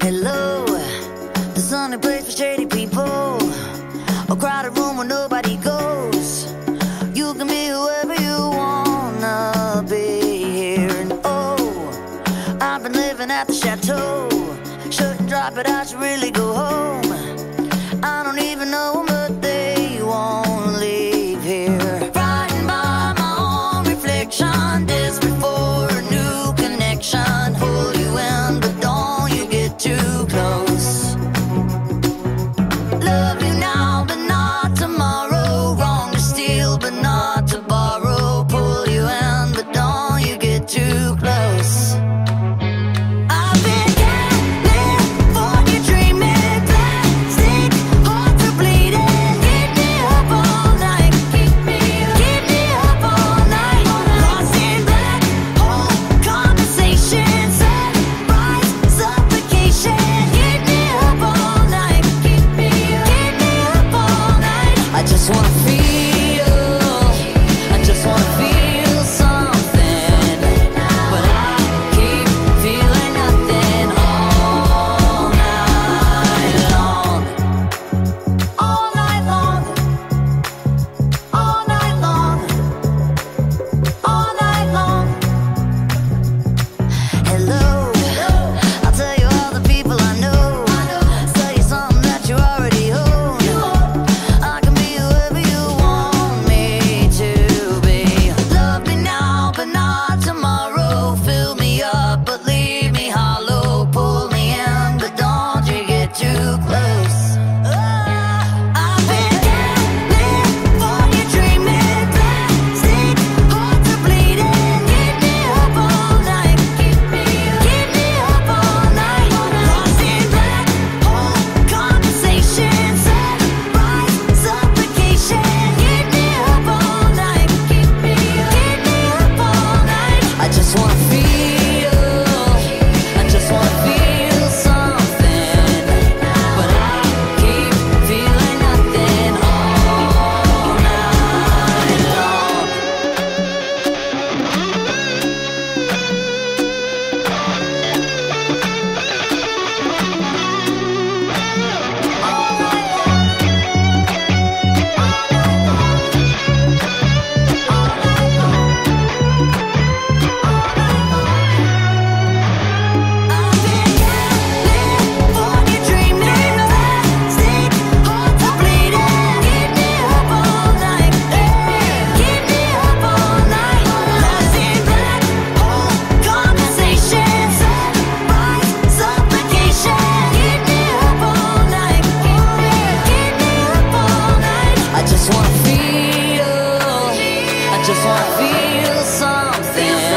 Hello, the sunny place for shady people, a crowded room where nobody goes. You can be whoever you wanna be here. And oh, I've been living at the chateau. Shouldn't drop it, I should really go home. I don't even know them, but they won't leave here. Frightened by my own reflection, desperate for a new connection. Pull you in, but don't you get too close. Love you now, but not tomorrow. Wrong to steal, but not to borrow. Pull you in, but don't you get too close. Just wanna feel something.